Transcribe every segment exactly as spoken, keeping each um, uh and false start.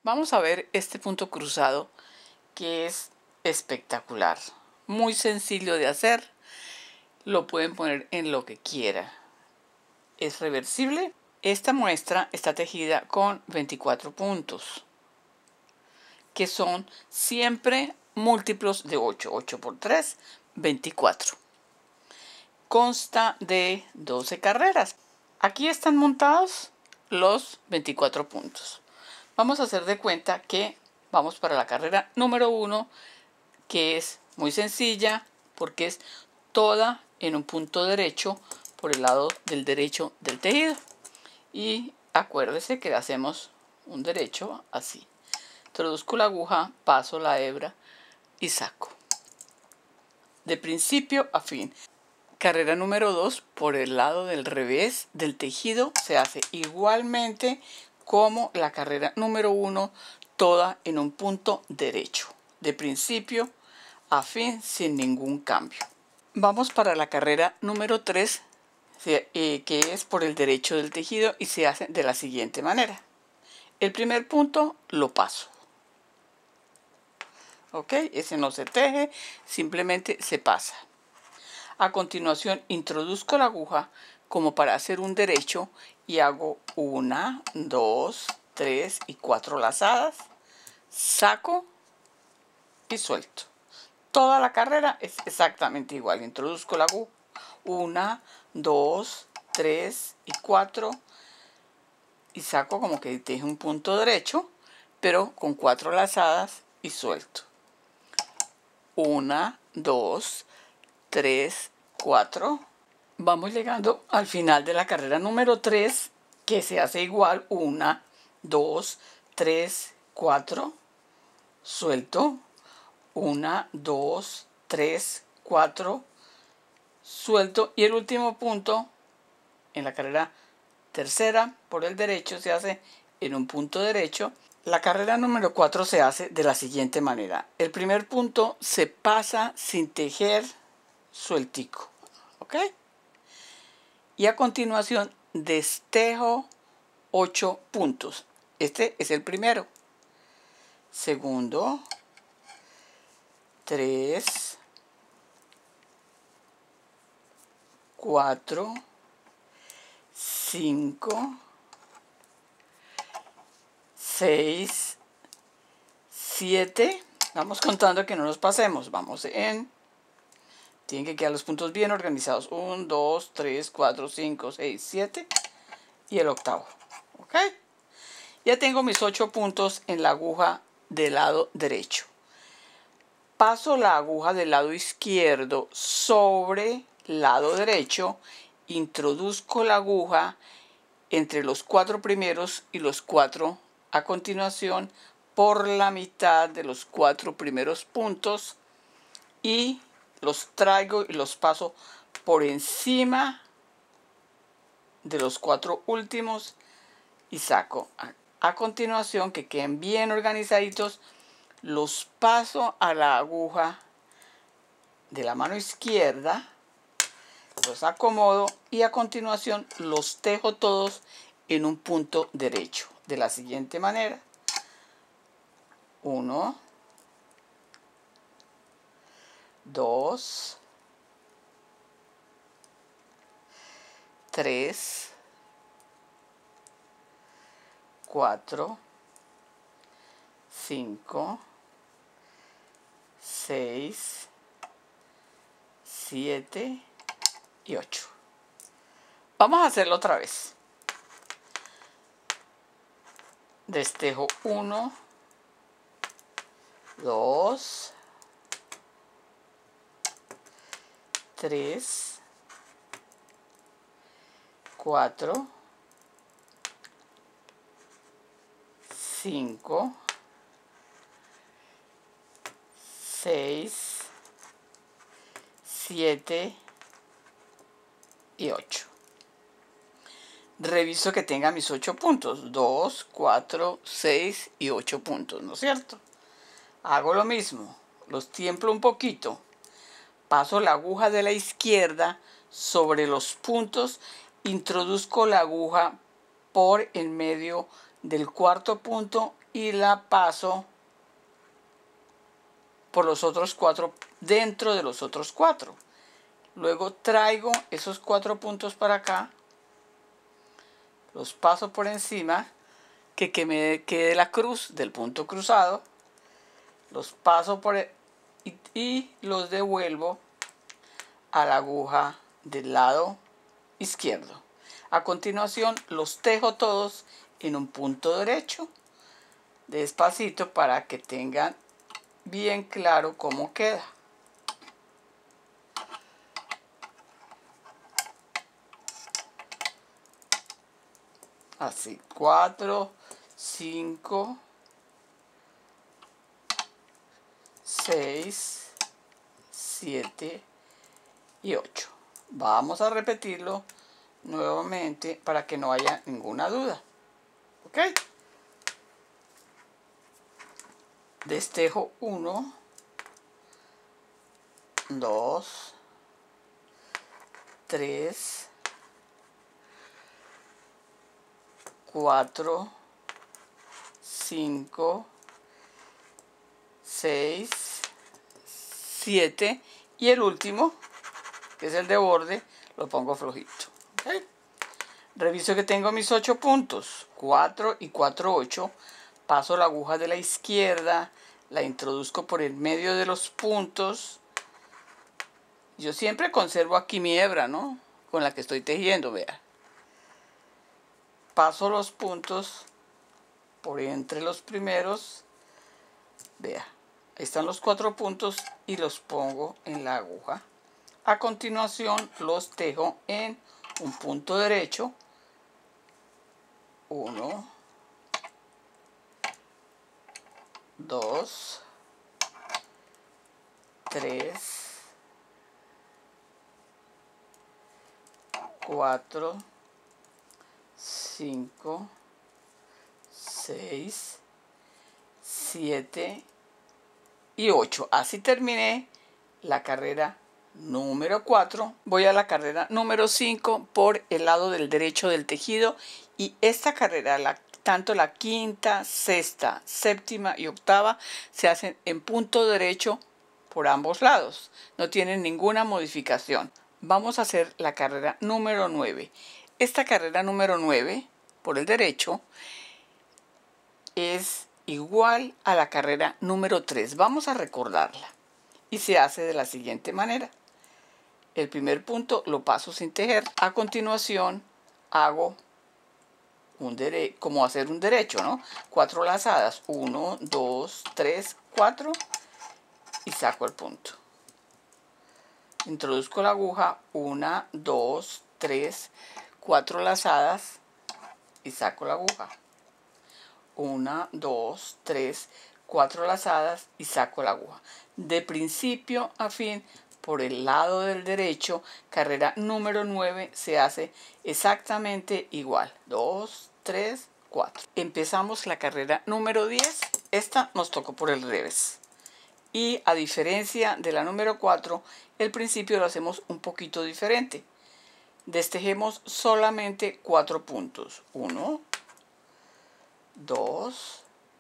Vamos a ver este punto cruzado que es espectacular, muy sencillo de hacer, lo pueden poner en lo que quieran, es reversible. Esta muestra está tejida con veinticuatro puntos, que son siempre múltiplos de ocho, ocho por tres, veinticuatro. Consta de doce carreras. Aquí están montados los veinticuatro puntos. Vamos a hacer de cuenta que vamos para la carrera número uno, que es muy sencilla porque es toda en un punto derecho por el lado del derecho del tejido. Y acuérdese que hacemos un derecho así. Introduzco la aguja, paso la hebra y saco. De principio a fin. Carrera número dos, por el lado del revés del tejido, se hace igualmente como la carrera número uno, toda en un punto derecho, de principio a fin, sin ningún cambio. Vamos para la carrera número tres, que es por el derecho del tejido y se hace de la siguiente manera. El primer punto lo paso. ¿Ok? Ese no se teje, simplemente se pasa. A continuación introduzco la aguja como para hacer un derecho y hago una, dos, tres y cuatro lazadas. Saco y suelto. Toda la carrera es exactamente igual. Introduzco la aguja, una, dos, tres y cuatro y saco como que teje un punto derecho, pero con cuatro lazadas y suelto. Una, dos, tres, cuatro. Vamos llegando al final de la carrera número tres, que se hace igual. Una, dos, tres, cuatro. Suelto. Una, dos, tres, cuatro. Suelto. Y el último punto en la carrera tercera por el derecho se hace en un punto derecho. La carrera número cuatro se hace de la siguiente manera. El primer punto se pasa sin tejer sueltico, ¿ok? Y a continuación destejo ocho puntos. Este es el primero. Segundo, tres, cuatro, cinco, seis, siete. Vamos contando que no nos pasemos. Vamos en... Tienen que quedar los puntos bien organizados. uno, dos, tres, cuatro, cinco, seis, siete. Y el octavo. ¿Ok? Ya tengo mis ocho puntos en la aguja del lado derecho. Paso la aguja del lado izquierdo sobre el lado derecho. Introduzco la aguja entre los cuatro primeros y los cuatro a continuación por la mitad de los cuatro primeros puntos y los traigo y los paso por encima de los cuatro últimos y saco. A continuación, que queden bien organizaditos, los paso a la aguja de la mano izquierda, los acomodo y a continuación los tejo todos en un punto derecho de la siguiente manera. Uno, dos, tres, cuatro, cinco, seis, siete y ocho. Vamos a hacerlo otra vez. Destejo uno, dos, tres, cuatro, cinco, seis, siete y ocho. Reviso que tenga mis ocho puntos. dos, cuatro, seis y ocho puntos, ¿no es cierto? Hago lo mismo. Los tiemplo un poquito. Paso la aguja de la izquierda sobre los puntos. Introduzco la aguja por en medio del cuarto punto y la paso por los otros cuatro, dentro de los otros cuatro. Luego traigo esos cuatro puntos para acá, los paso por encima, que, que me quede la cruz del punto cruzado, los paso por el, y, y los devuelvo a la aguja del lado izquierdo. A continuación los tejo todos en un punto derecho, despacito, para que tengan bien claro cómo queda. Así, cuatro, cinco, seis, siete y ocho. Vamos a repetirlo nuevamente para que no haya ninguna duda. ¿Ok? Destejo uno, dos, tres, cuatro, cinco, seis, siete y el último, que es el de borde, lo pongo flojito. ¿Okay? Reviso que tengo mis ocho puntos, cuatro y cuatro, ocho. Paso la aguja de la izquierda, la introduzco por el medio de los puntos. Yo siempre conservo aquí mi hebra, ¿no? Con la que estoy tejiendo, vea. Paso los puntos por entre los primeros, vea, ahí están los cuatro puntos y los pongo en la aguja. A continuación los tejo en un punto derecho, uno, dos, tres, cuatro, cinco, seis, siete y ocho. Así terminé la carrera número cuatro. Voy a la carrera número cinco por el lado del derecho del tejido, y esta carrera, la, tanto la quinta, sexta, séptima y octava, se hacen en punto derecho por ambos lados. No tienen ninguna modificación. Vamos a hacer la carrera número nueve. Esta carrera número nueve por el derecho es igual a la carrera número tres. Vamos a recordarla. Y se hace de la siguiente manera. El primer punto lo paso sin tejer. A continuación hago un derecho, como hacer un derecho, ¿no? Cuatro lazadas. Uno, dos, tres, cuatro. Y saco el punto. Introduzco la aguja. Una, dos, tres, cuatro lazadas. Y saco la aguja. Una, dos, tres, cuatro lazadas y saco la aguja. De principio a fin, por el lado del derecho, carrera número nueve se hace exactamente igual. dos, tres, cuatro. Empezamos la carrera número diez. Esta nos tocó por el revés. Y a diferencia de la número cuatro, el principio lo hacemos un poquito diferente. Destejemos solamente cuatro puntos. uno, dos,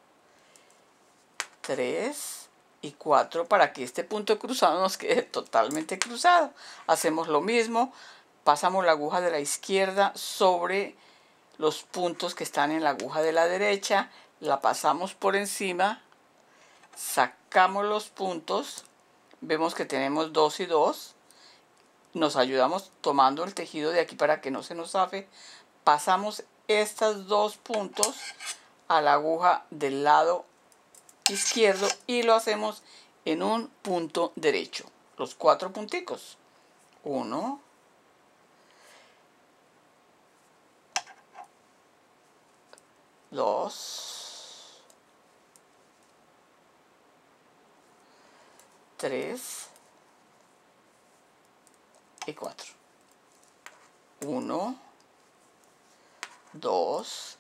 tres y cuatro, para que este punto cruzado nos quede totalmente cruzado. Hacemos lo mismo, pasamos la aguja de la izquierda sobre los puntos que están en la aguja de la derecha, la pasamos por encima, sacamos los puntos, vemos que tenemos dos y dos, nos ayudamos tomando el tejido de aquí para que no se nos zafe, pasamos estos dos puntos a la aguja del lado izquierdo y lo hacemos en un punto derecho, los cuatro punticos. Uno, dos, tres y cuatro. Uno, dos,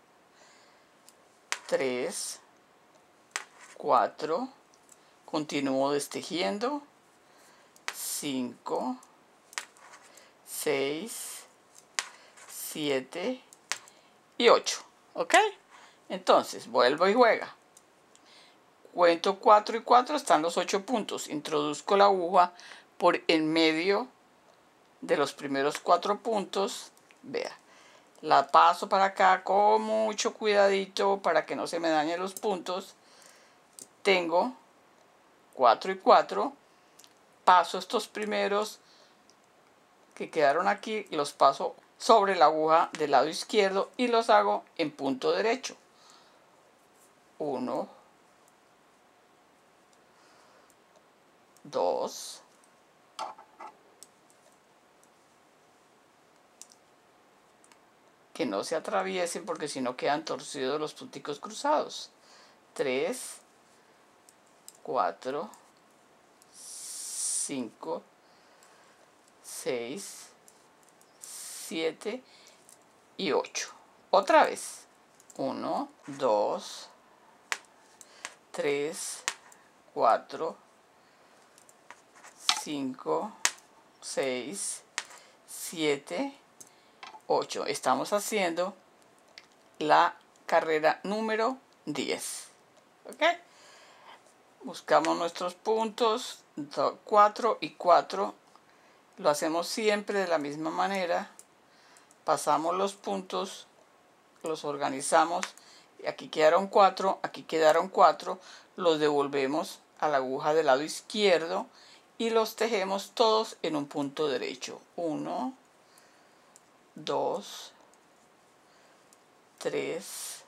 tres, cuatro, continúo destejiendo, cinco, seis, siete y ocho. ¿Ok? Entonces, vuelvo y juega. Cuento cuatro y cuatro, están los ocho puntos. Introduzco la aguja por en medio de los primeros cuatro puntos. Vea, la paso para acá con mucho cuidadito para que no se me dañen los puntos. Tengo cuatro y cuatro. Paso estos primeros que quedaron aquí, los paso sobre la aguja del lado izquierdo y los hago en punto derecho. uno, dos, que no se atraviesen porque si no quedan torcidos los punticos cruzados. tres, cuatro, cinco, seis, siete y ocho. Otra vez. uno, dos, tres, cuatro, cinco, seis, siete, ocho. Estamos haciendo la carrera número diez. ¿Ok? Buscamos nuestros puntos, cuatro y cuatro. Lo hacemos siempre de la misma manera. Pasamos los puntos, los organizamos. Aquí quedaron cuatro, aquí quedaron cuatro. Los devolvemos a la aguja del lado izquierdo y los tejemos todos en un punto derecho. uno, dos, tres,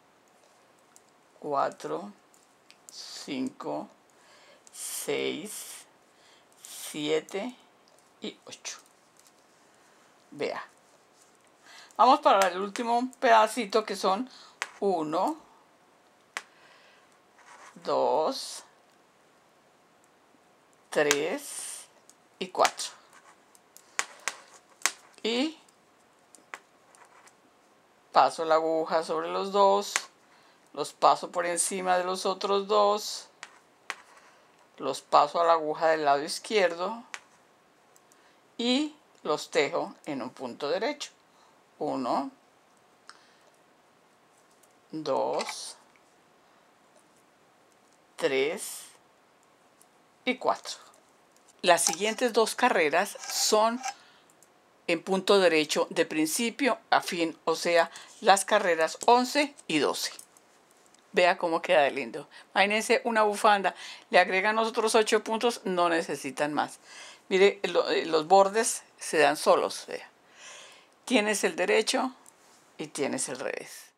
cuatro, cinco, seis, siete y ocho. Vea. Vamos para el último pedacito que son uno, dos, tres y cuatro. Y paso la aguja sobre los dos, los paso por encima de los otros dos, los paso a la aguja del lado izquierdo y los tejo en un punto derecho. uno, dos, tres y cuatro. Las siguientes dos carreras son en punto derecho de principio a fin, o sea, las carreras once y doce. Vea cómo queda de lindo. Imagínense una bufanda, le agregan los otros ocho puntos, no necesitan más. Mire, los bordes se dan solos, vea. Tienes el derecho y tienes el revés.